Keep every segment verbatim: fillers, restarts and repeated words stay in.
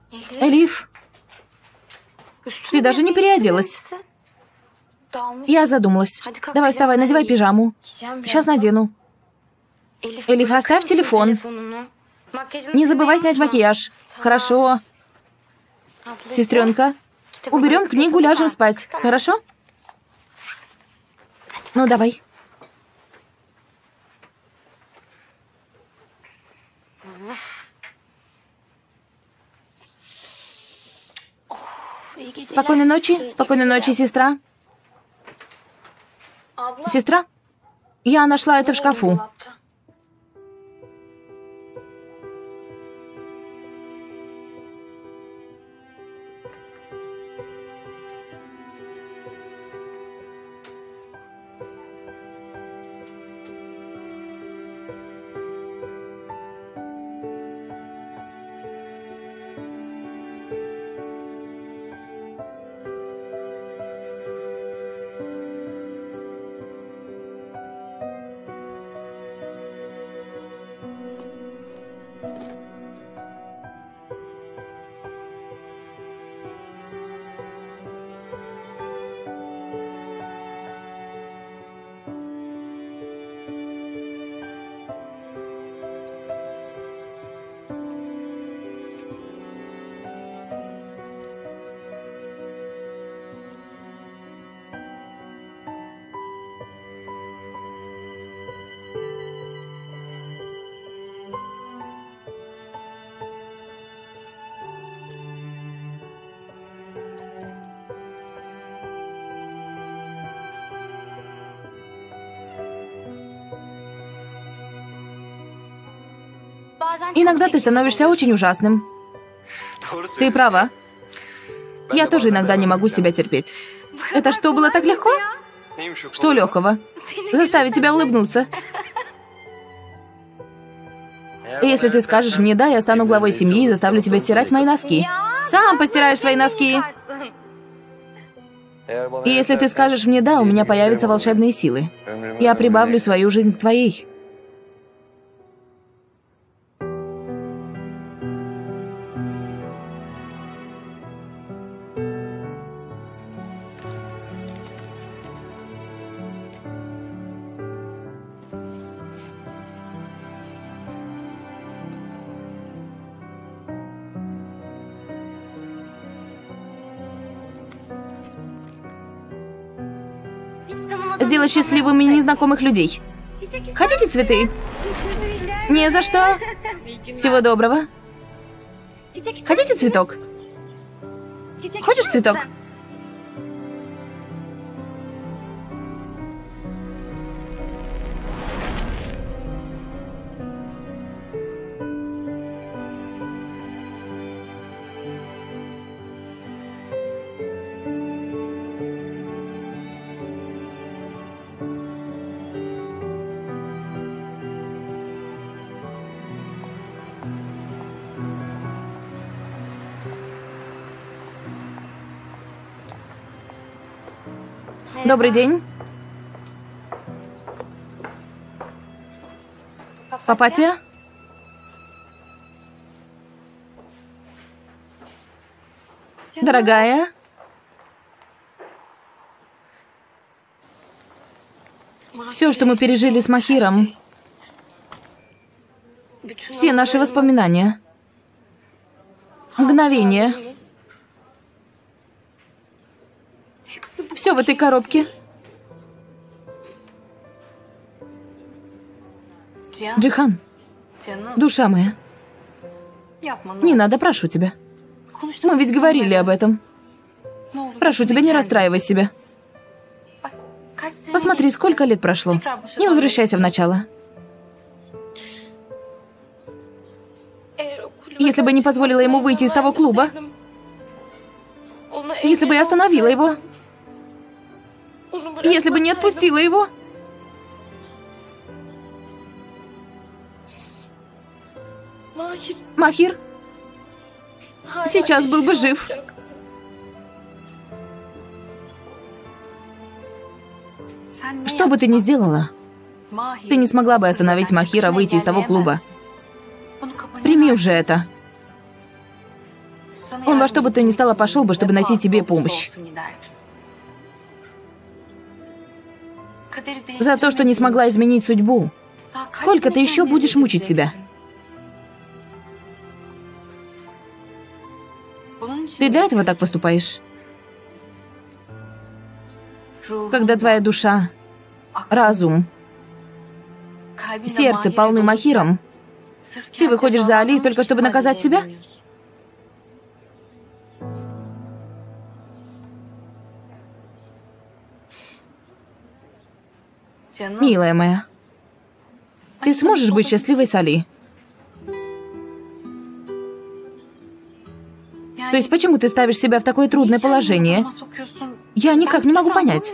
Элиф, ты даже не переоделась. Я задумалась. Давай вставай, надевай пижаму. Сейчас надену. Элиф, оставь телефон. Не забывай снять макияж. Хорошо. Сестренка, уберем книгу, ляжем спать. Хорошо? Ну, давай. Спокойной ночи. Спокойной ночи, сестра. Сестра? Я нашла это в шкафу. Иногда ты становишься очень ужасным. Ты права. Я тоже иногда не могу себя терпеть. Это что, было так легко? Что легкого? Заставить тебя улыбнуться. И если ты скажешь мне «да», я стану главой семьи и заставлю тебя стирать мои носки. Сам постираешь свои носки. И если ты скажешь мне «да», у меня появятся волшебные силы. Я прибавлю свою жизнь к твоей. Сделать счастливыми незнакомых людей. Хотите цветы? Не за что. Всего доброго. Хотите цветок? Хочешь цветок? Добрый день. Папатия? Дорогая? Все, что мы пережили с Махиром, все наши воспоминания, мгновения, все в этой коробке. Джихан, душа моя, не надо, прошу тебя. Мы ведь говорили об этом. Прошу тебя, не расстраивай себя. Посмотри, сколько лет прошло. Не возвращайся в начало. Если бы не позволила ему выйти из того клуба, если бы я остановила его, если бы не отпустила его, Махир сейчас был бы жив. Что бы ты ни сделала, ты не смогла бы остановить Махира выйти из того клуба. Прими уже это. Он во что бы то ни стало пошел бы, чтобы найти тебе помощь. За то, что не смогла изменить судьбу. Сколько ты еще будешь мучить себя? Ты для этого так поступаешь? Когда твоя душа, разум, сердце полны махиром, ты выходишь за Али только чтобы наказать себя? Милая моя, ты сможешь быть счастливой с Али? То есть почему ты ставишь себя в такое трудное положение? Я никак не могу понять.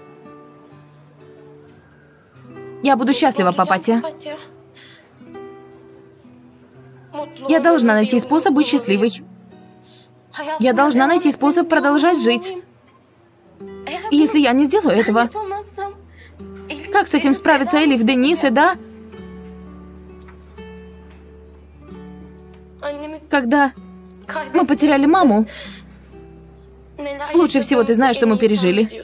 Я буду счастлива, Папатия. Я должна найти способ быть счастливой. Я должна найти способ продолжать жить. И если я не сделаю этого, как с этим справится Элиф, Денис и да? Когда мы потеряли маму, лучше всего ты знаешь, что мы пережили.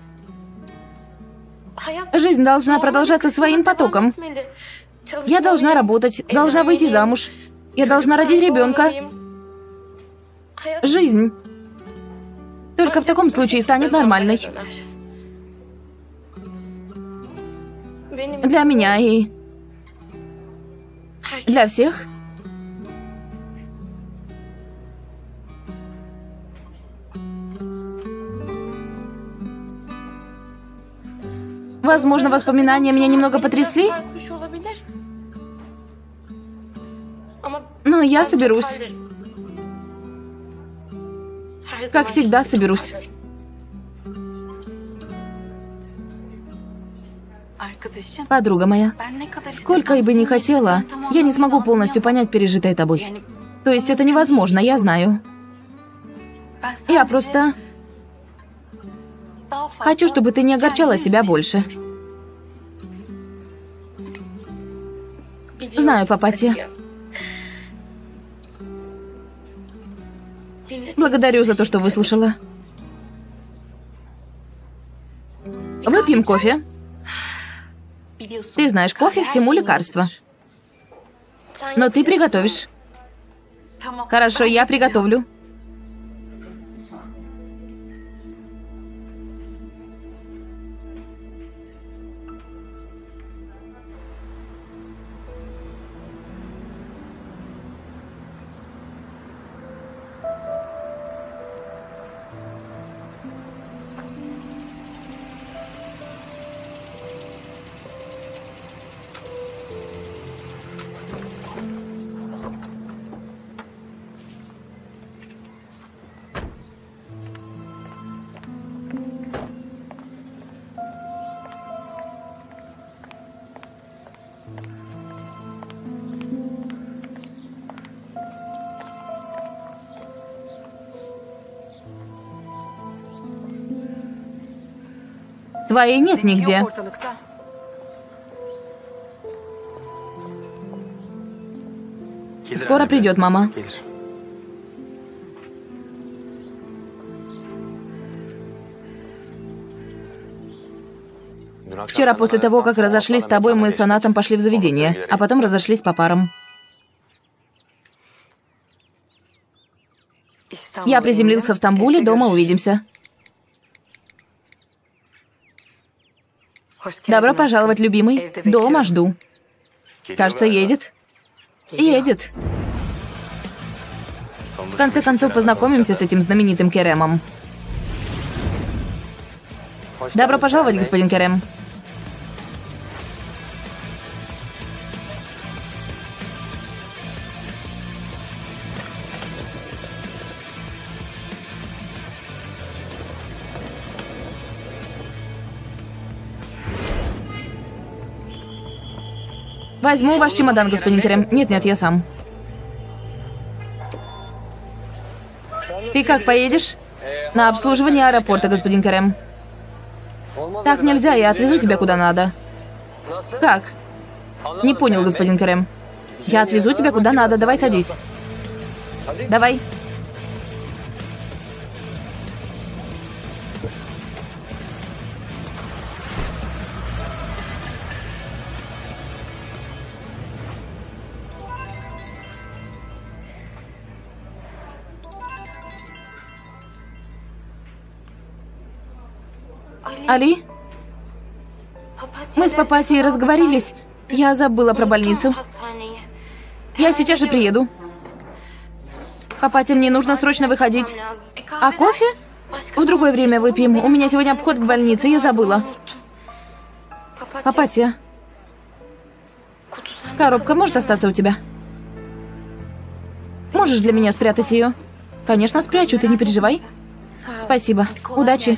Жизнь должна продолжаться своим потоком. Я должна работать, должна выйти замуж. Я должна родить ребенка. Жизнь только в таком случае станет нормальной. Для меня и для всех. Возможно, воспоминания меня немного потрясли, но я соберусь. Как всегда, соберусь. Подруга моя, сколько я бы ни хотела, я не смогу полностью понять пережитое тобой. То есть это невозможно, я знаю. Я просто хочу, чтобы ты не огорчала себя больше. Знаю, Папатия. Благодарю за то, что выслушала. Выпьем кофе. Ты знаешь, кофе всему лекарство. Но ты приготовишь. Хорошо, я приготовлю. Твоей нет нигде. Скоро придет мама. Вчера после того, как разошлись с тобой, мы с Анатом пошли в заведение, а потом разошлись по парам. Я приземлился в Стамбуле, дома увидимся. Добро пожаловать, любимый. Дома жду. Кажется, едет. Едет. В конце концов, познакомимся с этим знаменитым Керемом. Добро пожаловать, господин Керем. Возьму ваш чемодан, господин Керем. Нет-нет, я сам. Ты как, поедешь? На обслуживание аэропорта, господин Керем. Так нельзя, я отвезу тебя куда надо. Как? Не понял, господин Керем. Я отвезу тебя куда надо, давай садись. Давай. Али? Мы с Папатией разговорились. Я забыла про больницу. Я сейчас же приеду. Папатия, мне нужно срочно выходить. А кофе? В другое время выпьем. У меня сегодня обход к больнице, я забыла. Папатия. Коробка может остаться у тебя? Можешь для меня спрятать ее? Конечно, спрячу, ты не переживай. Спасибо. Удачи.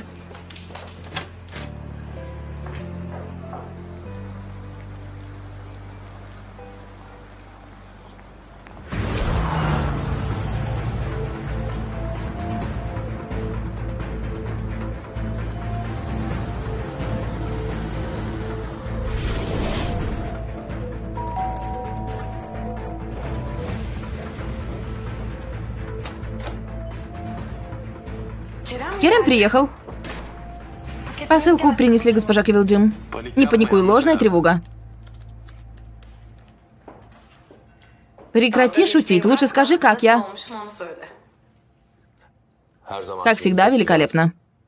Керем приехал. Посылку принесли, госпожа Кевилджим. Не паникуй, ложная тревога. Прекрати шутить, лучше скажи, как я. Как всегда, великолепно.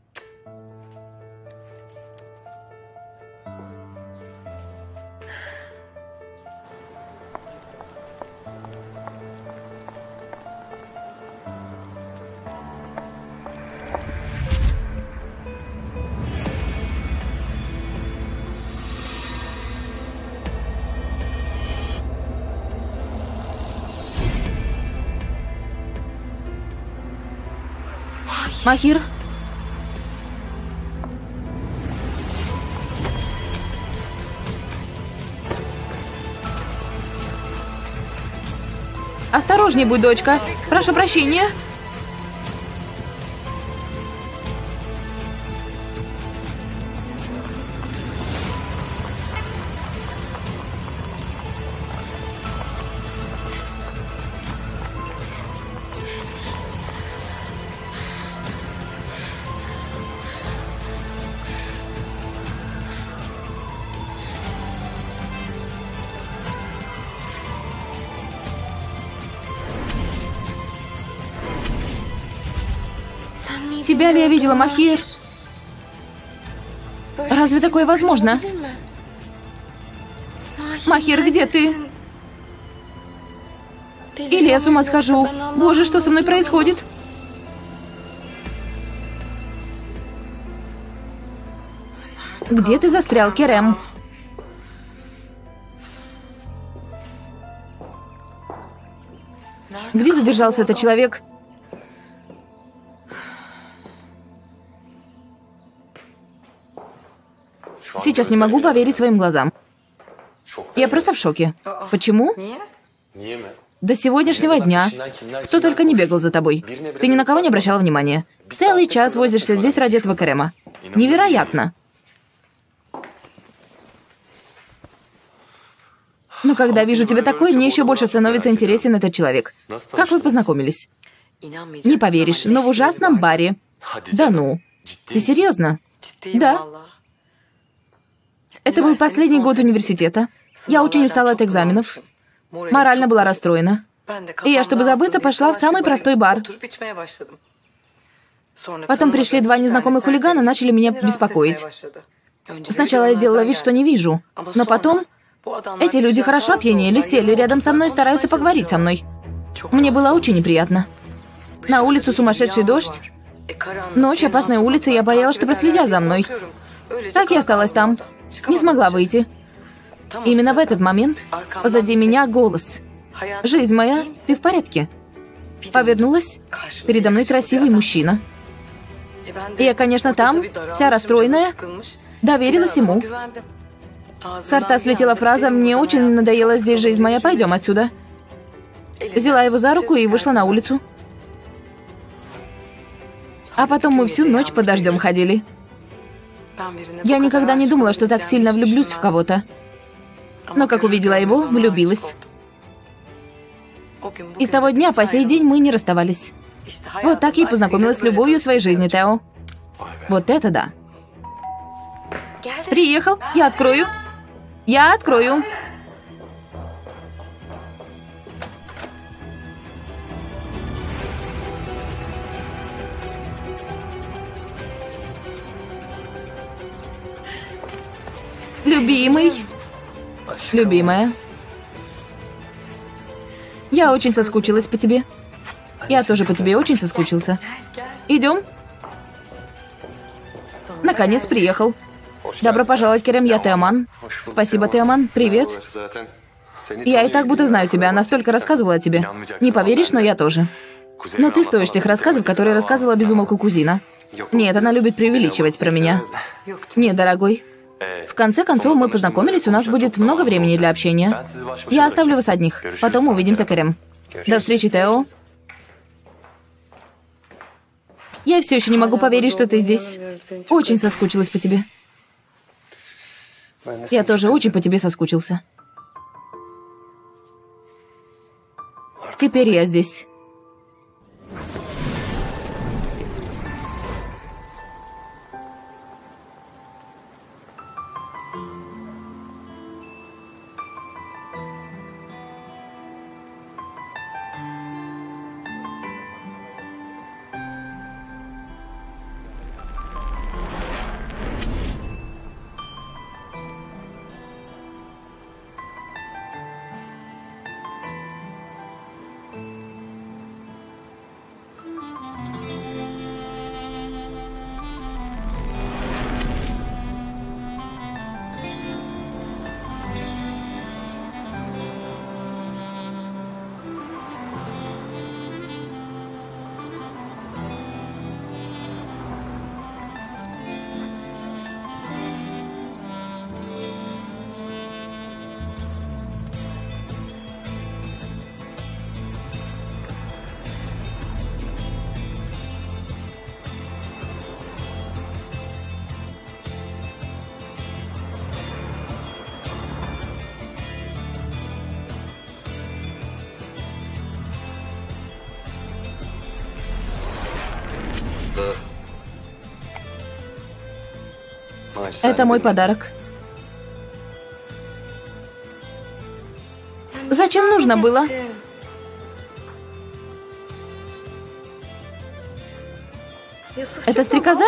Махир. Осторожней будь, дочка. Прошу прощения. Тебя ли я видела, Махир? Разве такое возможно? Махир, где ты? Или я с ума схожу? Боже, что со мной происходит? Где ты застрял, Керем? Где задержался этот человек? Сейчас не могу поверить своим глазам. Я просто в шоке. Почему? До сегодняшнего дня кто только не бегал за тобой. Ты ни на кого не обращала внимания. Целый час возишься здесь ради этого Керема. Невероятно. Но когда вижу тебя такой, мне еще больше становится интересен этот человек. Как вы познакомились? Не поверишь, но в ужасном баре. Да ну. Ты серьезно? Да. Это был последний год университета. Я очень устала от экзаменов. Морально была расстроена. И я, чтобы забыться, пошла в самый простой бар. Потом пришли два незнакомых хулигана, начали меня беспокоить. Сначала я делала вид, что не вижу. Но потом эти люди хорошо опьянели, сели рядом со мной и стараются поговорить со мной. Мне было очень неприятно. На улицу сумасшедший дождь. Ночь, опасная улица, я боялась, что проследят за мной. Так я осталась там. Не смогла выйти. Именно в этот момент позади меня голос. «Жизнь моя, ты в порядке?» Повернулась. Передо мной красивый мужчина. И я, конечно, там, вся расстроенная, доверилась ему. С рта слетела фраза «Мне очень надоела здесь жизнь моя, пойдем отсюда». Взяла его за руку и вышла на улицу. А потом мы всю ночь под дождем ходили. Я никогда не думала, что так сильно влюблюсь в кого-то. Но как увидела его, влюбилась. И с того дня по сей день мы не расставались. Вот так я и познакомилась с любовью в своей жизни, Тео. Вот это да. Приехал, я открою. Я открою. Любимый. Любимая. Я очень соскучилась по тебе. Я тоже по тебе очень соскучился. Идем? Наконец приехал. Добро пожаловать, Керем, я Теоман. Спасибо, Теоман. Привет. Я и так будто знаю тебя, она столько рассказывала о тебе. Не поверишь, но я тоже. Но ты стоишь тех рассказов, которые рассказывала без умолку кузина. Нет, она любит преувеличивать про меня. Нет, дорогой. В конце концов, мы познакомились, у нас будет много времени для общения. Я оставлю вас одних. Потом увидимся, Керем. До встречи, Тео. Я все еще не могу поверить, что ты здесь. Очень соскучилась по тебе. Я тоже очень по тебе соскучился. Теперь я здесь. Это мой подарок. Зачем нужно было? Это стрекоза?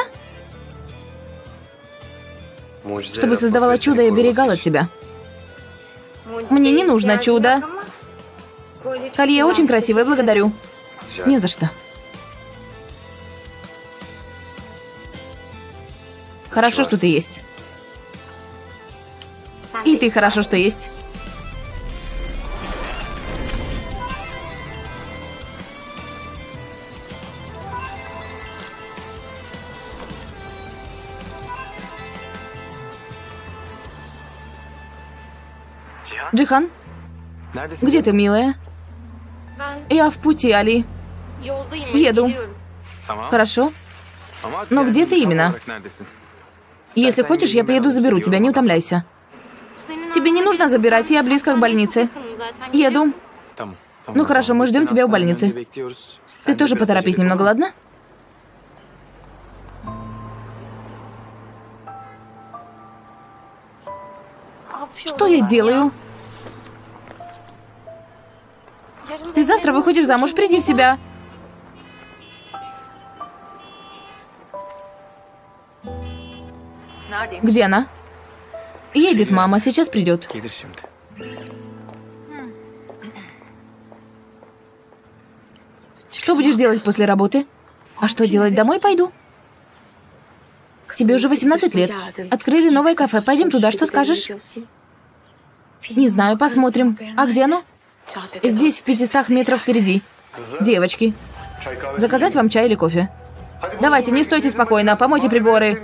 Чтобы создавала чудо и оберегала тебя. Мне не нужно чудо. Колье очень красивое, благодарю. Не за что. Хорошо, что ты есть. И ты хорошо, что есть. Джихан? Где ты, милая? Я в пути, Али. Еду. Хорошо. Но где ты именно? Если хочешь, я приеду, заберу тебя, не утомляйся. Тебе не нужно забирать, я близко к больнице. Еду. Ну хорошо, мы ждем тебя у больницы. Ты тоже поторопись немного, ладно? Что я делаю? Ты завтра выходишь замуж, приди в себя. Где она? Едет мама, сейчас придет. Что будешь делать после работы? А что делать, домой пойду? Тебе уже восемнадцать лет. Открыли новое кафе, пойдем туда, что скажешь? Не знаю, посмотрим. А где оно? Здесь, в пятистах метрах впереди. Девочки, заказать вам чай или кофе? Давайте, не стойте спокойно, помойте приборы.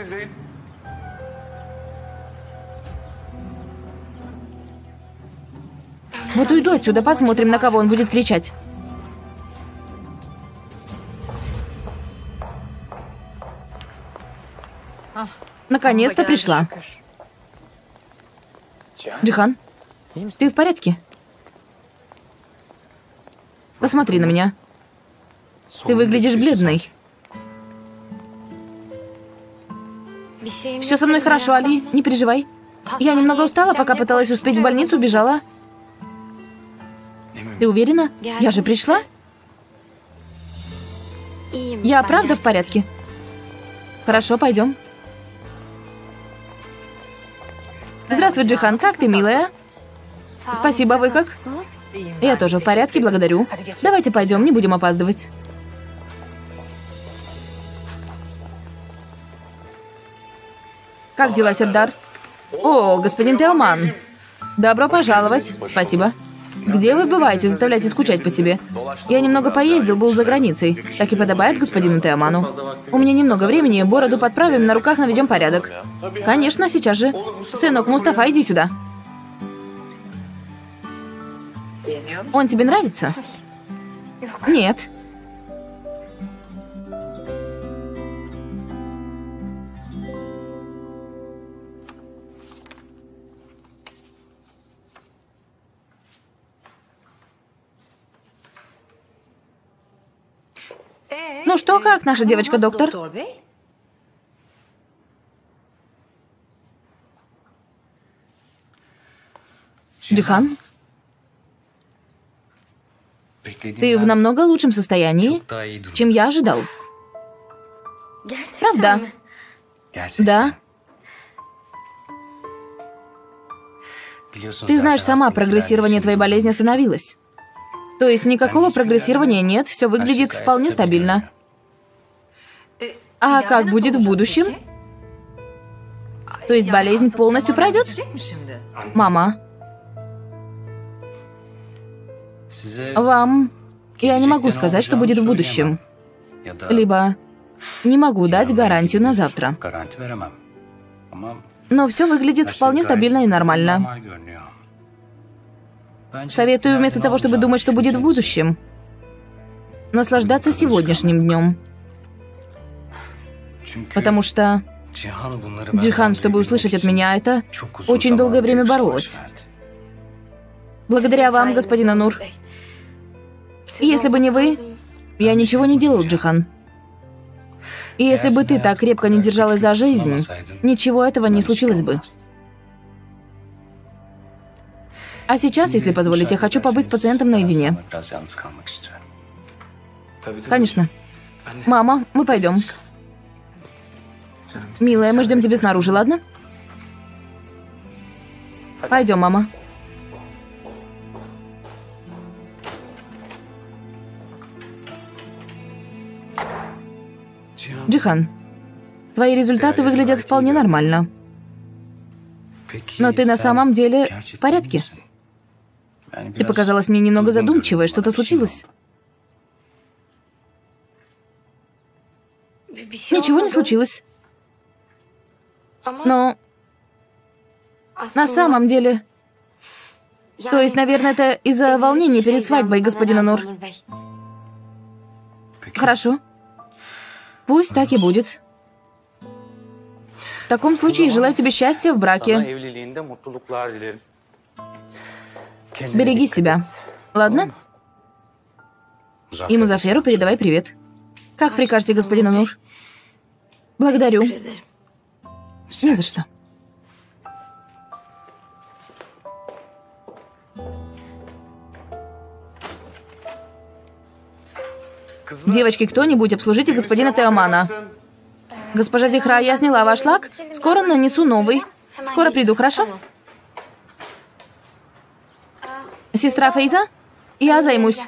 Вот уйду отсюда, посмотрим, на кого он будет кричать. Наконец-то пришла. Джихан, ты в порядке? Посмотри на меня. Ты выглядишь бледной. Все со мной хорошо, Али, не переживай. Я немного устала, пока пыталась успеть в больницу, убежала. Ты уверена? Я же пришла. Я правда в порядке? Хорошо, пойдем. Здравствуй, Джихан, как ты, милая? Спасибо, вы как? Я тоже в порядке, благодарю. Давайте пойдем, не будем опаздывать. Как дела, Сердар? О, господин Теоман. Добро пожаловать. Спасибо. Где вы бываете, заставляете скучать по себе? Я немного поездил, был за границей. Так и подобает господину Теоману. У меня немного времени, бороду подправим, на руках наведем порядок. Конечно, сейчас же. Сынок, Мустафа, иди сюда. Он тебе нравится? Нет. Ну что, как наша девочка-доктор? Джихан? Ты в намного лучшем состоянии, чем я ожидал. Правда? Да. Ты знаешь сама, прогрессирование твоей болезни остановилось. То есть никакого прогрессирования нет, все выглядит вполне стабильно. А как будет в будущем? То есть болезнь полностью пройдет? Мама. Вам... Я не могу сказать, что будет в будущем. Либо не могу дать гарантию на завтра. Но все выглядит вполне стабильно и нормально. Советую вместо того, чтобы думать, что будет в будущем, наслаждаться сегодняшним днем. Потому что Джихан, чтобы услышать от меня это, очень долгое время боролась. Благодаря вам, господин Анур. Если бы не вы, я ничего не делал, Джихан. И если бы ты так крепко не держалась за жизнь, ничего этого не случилось бы. А сейчас, если позволите, я хочу побыть с пациентом наедине. Конечно. Мама, мы пойдем. Милая, мы ждем тебя снаружи, ладно? Пойдем, мама. Джихан, твои результаты выглядят вполне нормально. Но ты на самом деле в порядке? Ты показалась мне немного задумчивой. Что-то случилось? Ничего не случилось. Но... На самом деле... То есть, наверное, это из-за волнения перед свадьбой, господин Анур. Хорошо. Пусть так и будет. В таком случае желаю тебе счастья в браке. Береги себя. Ладно? И Музаферу передавай привет. Как прикажете, господин Анур? Благодарю. Не за что. Девочки, кто-нибудь обслужите господина Теомана. Госпожа Зихра, я сняла ваш лак. Скоро нанесу новый. Скоро приду, хорошо? Сестра Фейза? Я займусь.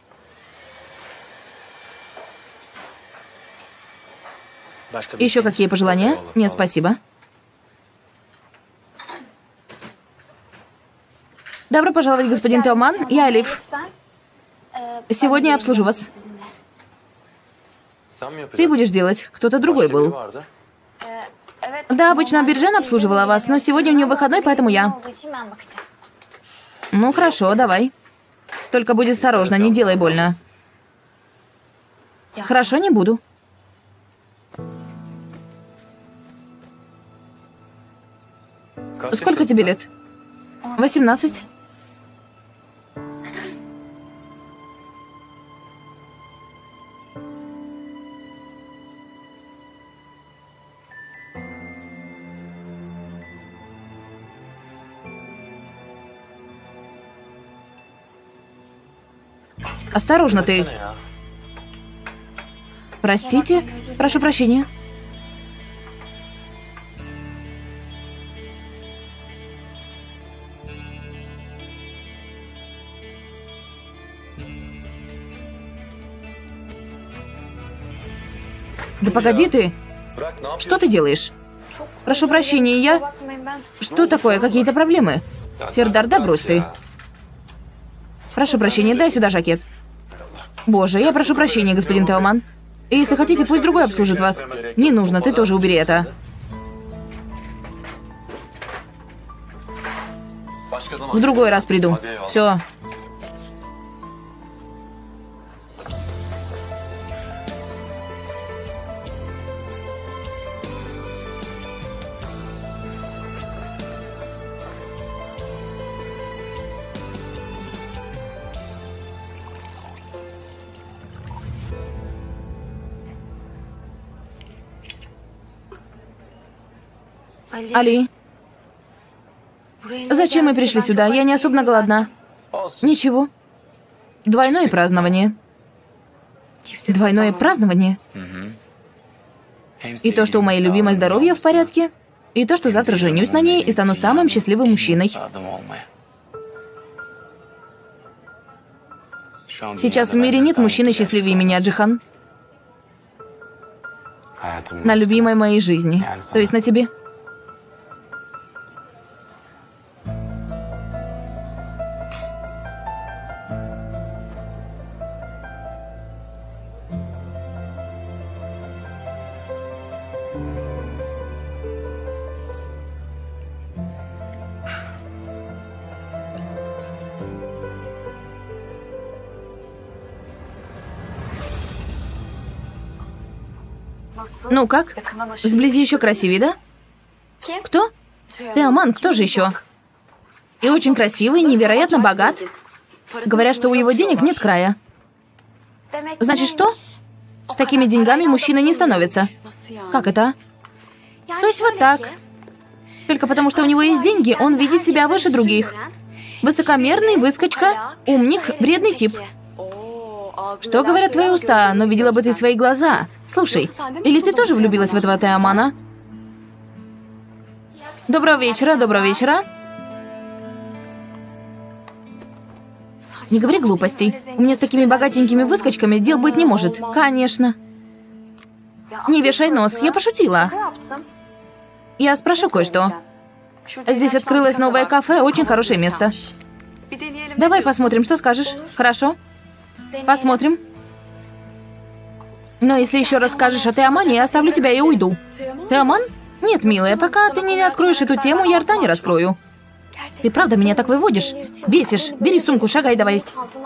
Еще какие пожелания? Нет, спасибо. Добро пожаловать, господин Теоман. Я Алиф. Сегодня я обслужу вас. Ты будешь делать, кто-то другой был. Да, обычно Биржен обслуживала вас, но сегодня у нее выходной, поэтому я. Ну, хорошо, давай. Только будь осторожна, не делай больно. Хорошо, не буду. Сколько тебе лет? Восемнадцать. Осторожно ты. Простите? Прошу прощения. Да погоди ты. Что ты делаешь? Прошу прощения, я... Что такое? Какие-то проблемы? Сердар, да брось ты. Прошу прощения, дай сюда жакет. Боже, я прошу прощения, господин Теоман. И если хотите, пусть другой обслужит вас. Не нужно, ты тоже убери это. В другой раз приду. Все. Али, зачем мы пришли сюда? Я не особо голодна. Ничего. Двойное празднование. Двойное празднование? И то, что у моей любимой здоровье в порядке, и то, что завтра женюсь на ней и стану самым счастливым мужчиной. Сейчас в мире нет мужчины счастливее меня, Джихан. На любимой моей жизни. То есть на тебе. Ну как? Сблизи еще красивее, да? Кто? Теоман, кто же еще? И очень красивый, невероятно богат. Говорят, что у его денег нет края. Значит, что? С такими деньгами мужчина не становится. Как это? То есть вот так. Только потому, что у него есть деньги, он видит себя выше других. Высокомерный, выскочка, умник, вредный тип. Что говорят твои уста, но видела бы ты свои глаза. Слушай, или ты тоже влюбилась в этого Теомана? Доброго вечера, доброго вечера. Не говори глупостей. У меня с такими богатенькими выскочками дел быть не может. Конечно. Не вешай нос, я пошутила. Я спрошу кое-что. Здесь открылось новое кафе, очень хорошее место. Давай посмотрим, что скажешь. Хорошо? Посмотрим. Но если еще раз скажешь о Теомане, я оставлю тебя и уйду. Теоман? Нет, милая, пока ты не откроешь эту тему, я рта не раскрою. Ты правда меня так выводишь? Бесишь. Бери сумку, шагай давай.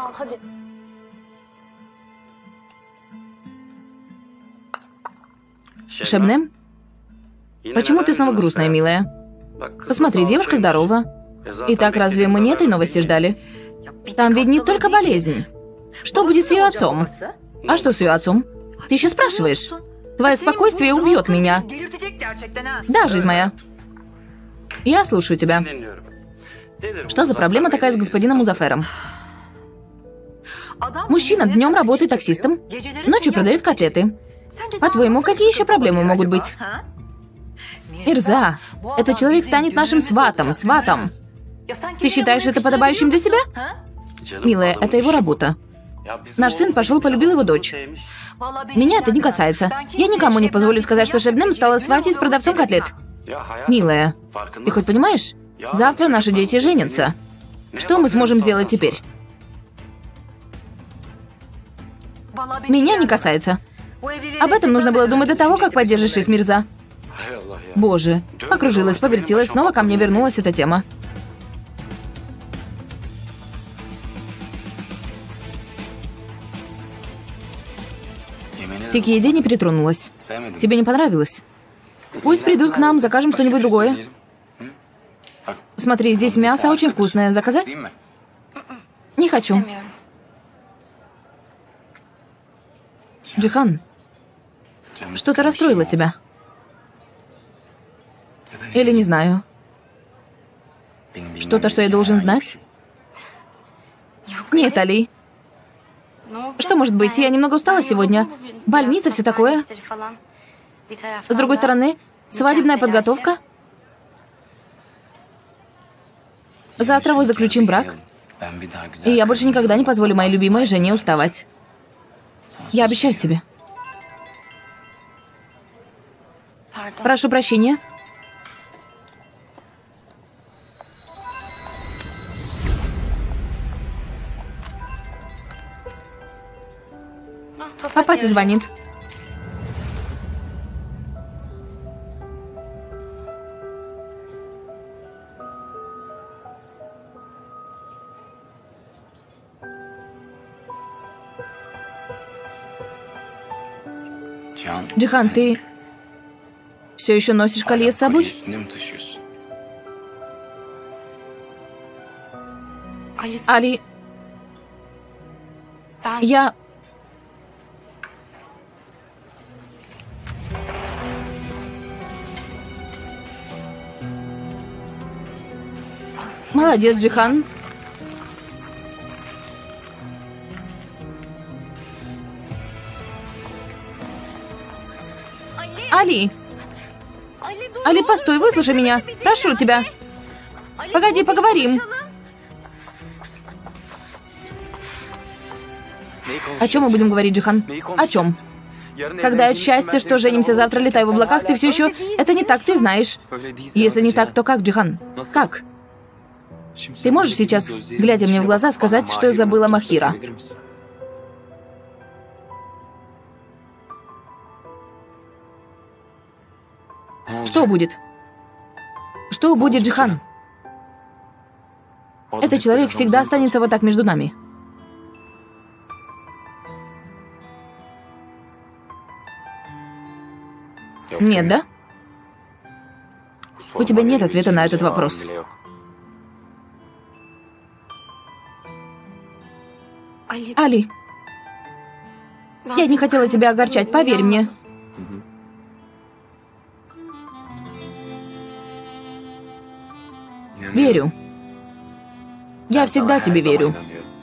Шебнем? Почему ты снова грустная, милая? Посмотри, девушка здорова. Итак, разве мы не этой новости ждали? Там ведь не только болезнь. Что будет с ее отцом? А что с ее отцом? Ты еще спрашиваешь? Твое спокойствие убьет меня. Да, жизнь моя. Я слушаю тебя. Что за проблема такая с господином Музафером? Мужчина днем работает таксистом, ночью продает котлеты. По-твоему, какие еще проблемы могут быть? Мирза, этот человек станет нашим сватом, сватом. Ты считаешь это подобающим для себя? Милая, это его работа. Наш сын пошел, полюбил его дочь. Меня это не касается. Я никому не позволю сказать, что Шебнем стала сватей с продавцом котлет. Милая, ты хоть понимаешь? Завтра наши дети женятся. Что мы сможем сделать теперь? Меня не касается. Об этом нужно было думать до того, как поддержишь их, Мирза. Боже, покружилась, повертелась, снова ко мне вернулась эта тема. Ты к еде не притронулась. Тебе не понравилось? Пусть придут к нам, закажем что-нибудь другое. Смотри, здесь мясо очень вкусное. Заказать? Не хочу. Джихан, что-то расстроило тебя? Или не знаю. Что-то, что я должен знать? Нет, Али. Что может быть? Я немного устала сегодня. Больница, все такое. С другой стороны, свадебная подготовка. Завтра вы заключим брак. И я больше никогда не позволю моей любимой жене уставать. Я обещаю тебе. Прошу прощения. Папа звонит. Джихан, ты все еще носишь колье с собой? Али, я... Молодец, Джихан. Али! Али, постой, выслушай меня. Прошу тебя. Погоди, поговорим. О чем мы будем говорить, Джихан? О чем? Когда от счастья, что женимся завтра, летай в облаках, ты все еще... Это не так, ты знаешь. Если не так, то как, Джихан? Как? Ты можешь сейчас, глядя мне в глаза, сказать, что я забыла Махира? Что будет? Что будет, Джихан? Этот человек всегда останется вот так между нами. Нет, да? У тебя нет ответа на этот вопрос. Али, я не хотела тебя огорчать, поверь мне. Верю. Я всегда тебе верю.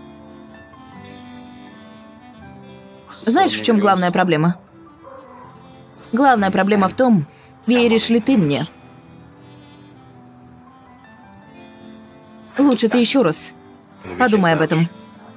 Знаешь, в чем главная проблема? Главная проблема в том, веришь ли ты мне. Лучше ты еще раз подумай об этом.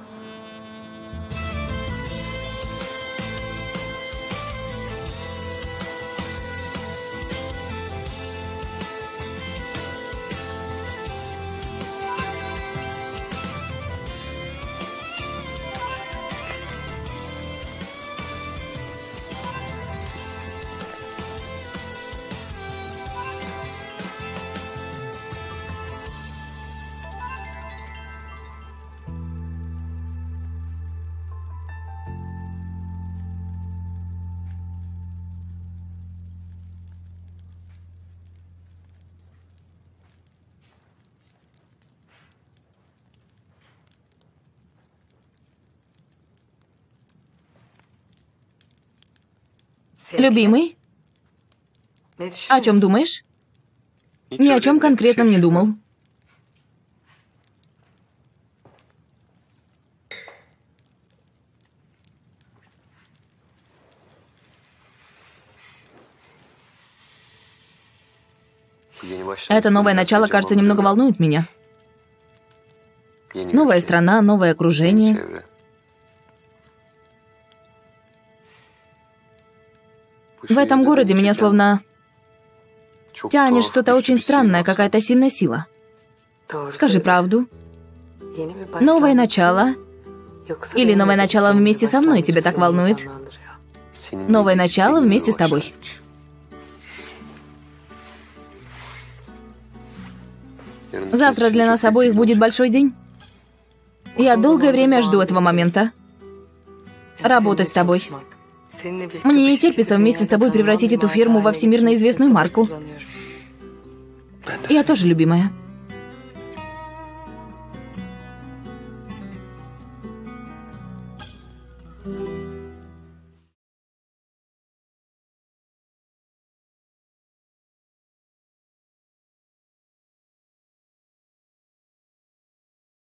Любимый? О чем думаешь? Ни о чем конкретном не думал. Это новое начало, кажется, немного волнует меня. Новая страна, новое окружение. В этом городе меня словно тянет что-то очень странное, какая-то сильная сила. Скажи правду. Новое начало? Или новое начало вместе со мной тебя так волнует? Новое начало вместе с тобой. Завтра для нас обоих будет большой день. Я долгое время жду этого момента. Работать с тобой. Мне не терпится вместе с тобой превратить эту фирму во всемирно известную марку. Я тоже, любимая.